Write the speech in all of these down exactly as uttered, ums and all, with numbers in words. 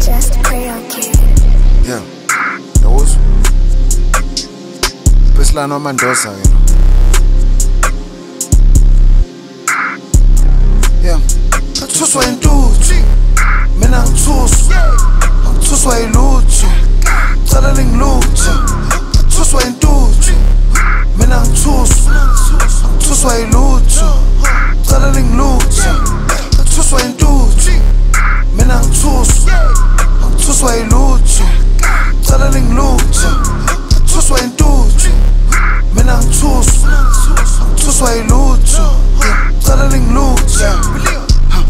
Just Crayon Kid. Yeah, that was Peslano Mendoza, you know. Yeah, Tuswa Indutu, Mina Tuswa, Tuswa Ilutu, Talaling Lutu, Tuswa Indutu, Mina Tuswa, Tuswa Ilutu, Talaling Lutu, Tuswa Indutu, Mina Tuswa, Tuswa Ilutu, Talaling Lutu, Tuswa Indutu, Mina Tuswa, Tuswa Ilutu, Talaling Lutu.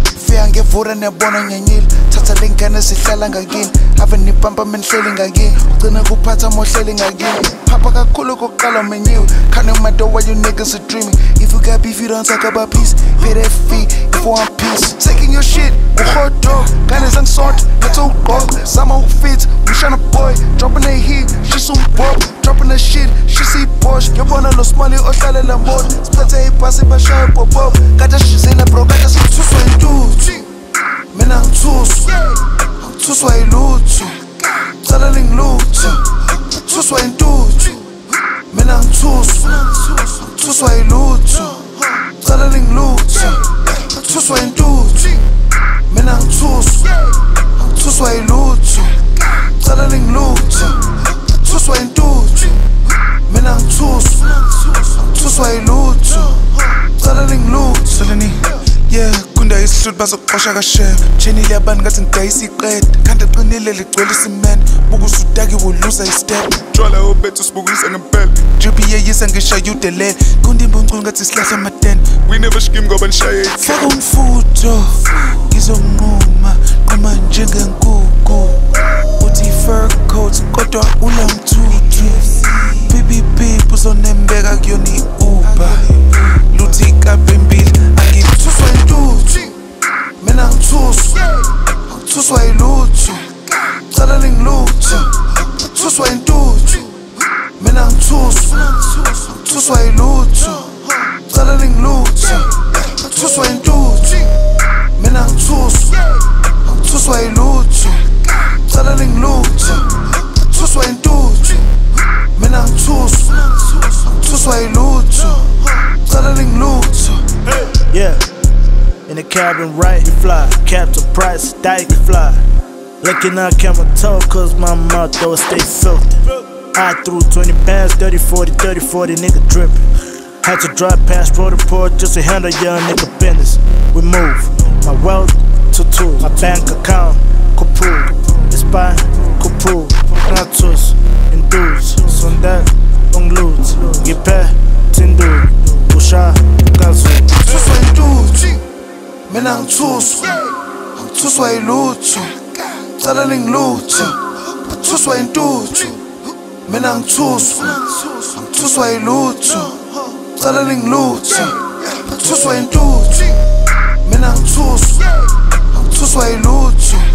Ngevura nebona nyanyile thatha lengane sihlala ngakini ave nipampa menhleli ngakini ugcina kuphatha mohleli ngakini phapha kakhulu kokuqala menyiwe can't no matter what you niggas are dreaming. If you got beef you don't talk about peace, pay that fee if you want peace. Taking your shit hot dog gane zangisonto ngathi ugqoka sama ufit ushana boy dropping the heat she's some pop dropping the shit she see Porsche ngiyabona lo smali ohlalela moto siphethe ibhasi bashaya pop kade shizela bro kade sithuswa intuthu mina ngithuswa ngithuswa iluthu Talaling Lutu ngithuswa intuthu mina ngithuswa ngithuswa iluthu Talaling Lutu ngithuswa intuthu mina ngithuswa ngithuswa iluthu Talaling Lutu ngithuswa intuthu mina ngithuswa ngithuswa iluthu Talaling Lutu. Yeah, kunda isihluthi bazokuqosha kasheya Chenile abantu ngathi ngidayisa iqeda Khanda qinile ligcwele isimene Buka usudaki wuluza istep Jwala obethu sibukisa ngempela G P yeyisa ngishaya udelele Kunda imbunculu ngathi sihlahla amatene We never scheme ngoba nishaye faka umfutho ngizonquma Quma njengenkukhu Uthi fur coat kodwa ulamthuthu B B B uzonembeka kuyona i-Uber Luthi kapembili Ngithuswa intuthu mina ngithuswa ngithuswa iluthu Talaling Lutu ngithuswa intuthu mina ngithuswa ngithuswa iluthu Talaling Lutu ngithuswa intuthu mina ngithuswa ngithuswa iluthu Talaling Lutu ngithuswa intuthu mina ngithuswa ngithuswa iluthu Talaling Lutu. Yeah, in the cabin right, you fly. Captain Price, Dyke, you fly. Looking out camera toe, cause my mouth though stay filthy. I threw twenty pounds, thirty forty, thirty forty, nigga drippin'. Had to drive past road report just to handle young nigga business. We move, my wealth to two, my bank account, Kupu. It's by Kupu, Natus, and dudes. So that, don't lose. Get back, Tindu, Usha, Gazu. Ngithuswa intuthu mina ngithuswa ngithuswa iluthu Talaling Lutu ngithuswa intuthu mina ngithuswa ngithuswa iluthu Talaling Lutu ngithuswa intuthu mina ngithuswa ngithuswa iluthu